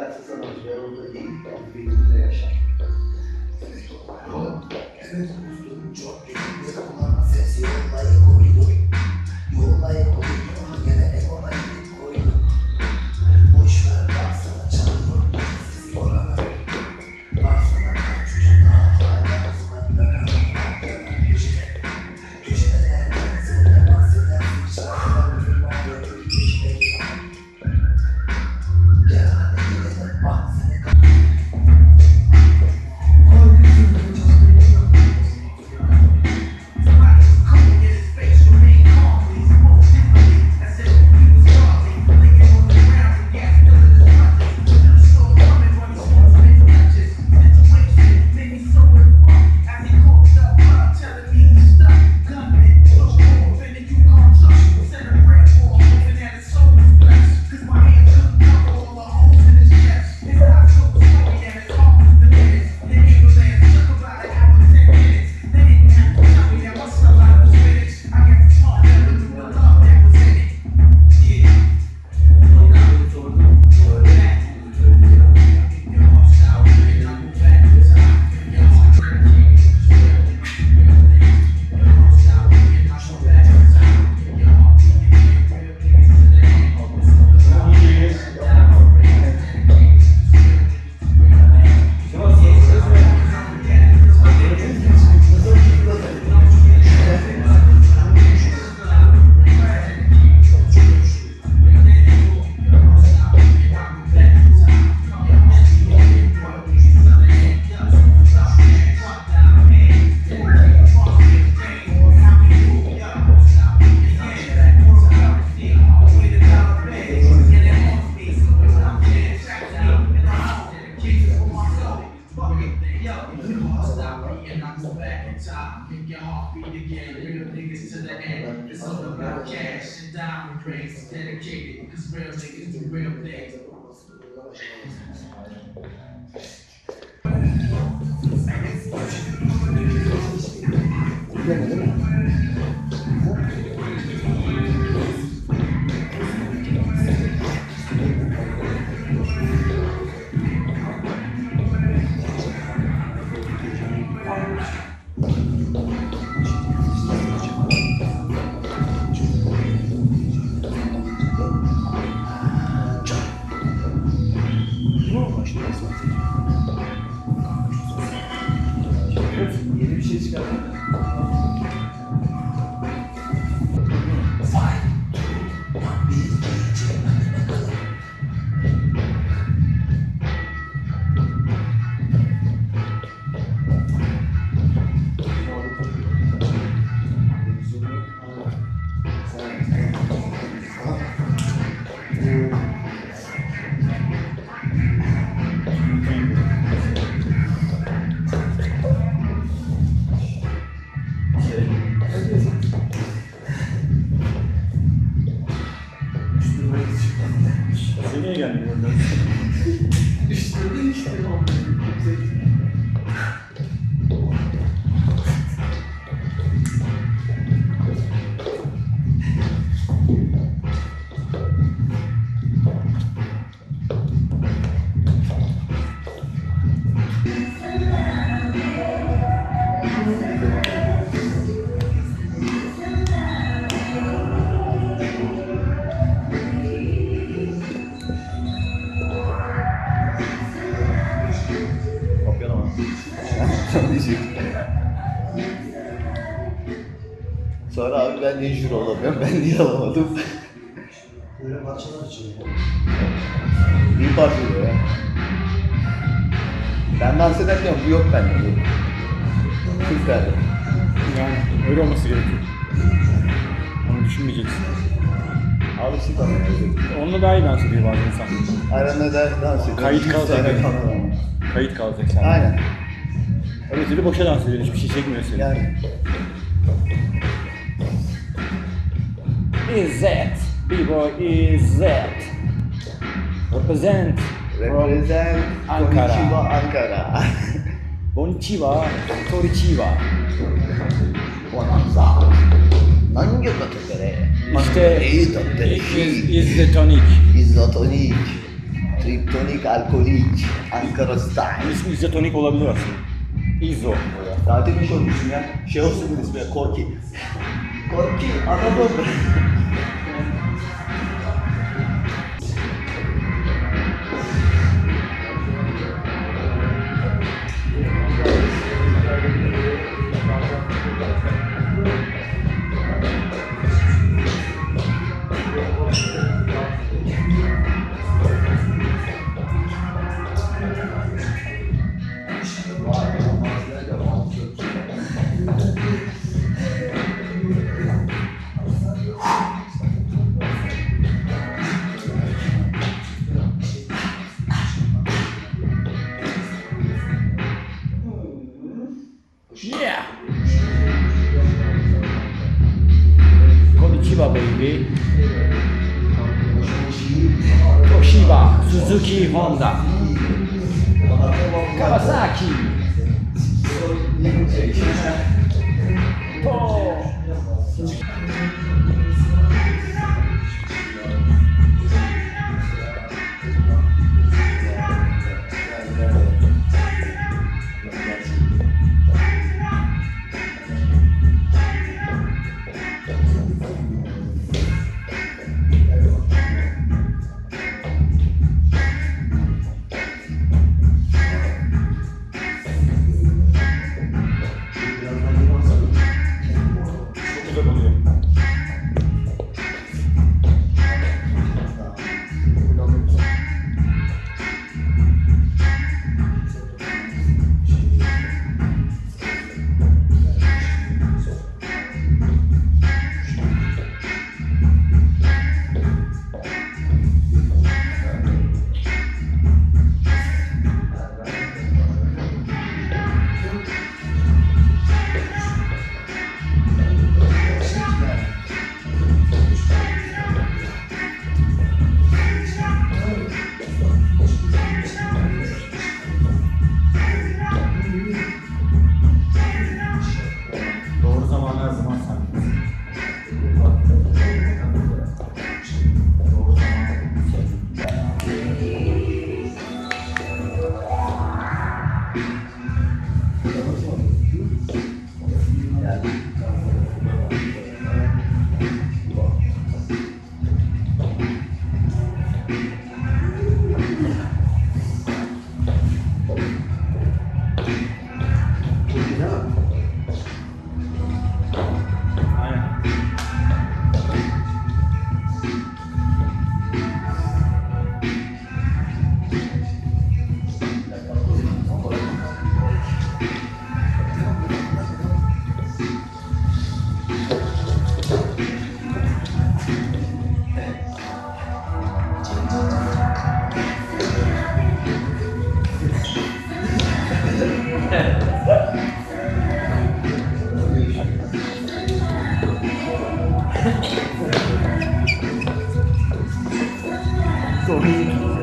Derse sanatçı ve orada iyi filmde yaşar. Evet, uzun çok geçimde kullanma ses yollayı koydum. Yollayı koydum, gene ekolayı koydum. Boşver baksana çalıyor, siz orana. Baksana kaçmışım daha hala uzmanında kalın. Köşede derken söyle bahsedersin. Şarkılar üzülme ağrıyor, köşede gidelim. Gel hadi gidelim, bak seni yeni bir şey çıkardım. Niye gelmiyor? İşte. Sonra abi ben niye jüri olamıyorum, ben niye alamadım? Böyle parçalar için. Bir parça diyor ya. Ben dans ederken bu yok bende. Türk verdi. Yani öyle olması gerekiyor. Onu düşünmeyeceksin. Alışık ama. Onunla daha iyi dans ediyor bazı insan. Aran'da da dans ediyor. Kayıt 100 kalacak tane yani. kamera var. Kayıt kalacak sen. Aynen. Öyle türlü boşa dans ediyor, hiçbir şey çekmiyor seni. Yani. İzzet, B-boy İzzet. Represent Represent Ankara. Konnichiwa Ankara. Konnichiwa, Torichiwa. Bonanza. Nange kategori. İşte iyi tatlı. is the tonic. Izotonik. Triptonik alkolik. Ankara style. İsmi izotonik olabilir aslında. İzo. Daha demin sormuşsun ya. Şey olsun bunun ismi ya, Korki. Korki, anladım. Yeah! Konnichiwa baby. Toshiba, Suzuki, Honda. Kawasaki. To. Çok güzel oluyor. Doğru zaman her zaman sen. Doğru zaman. Aynen. Komik.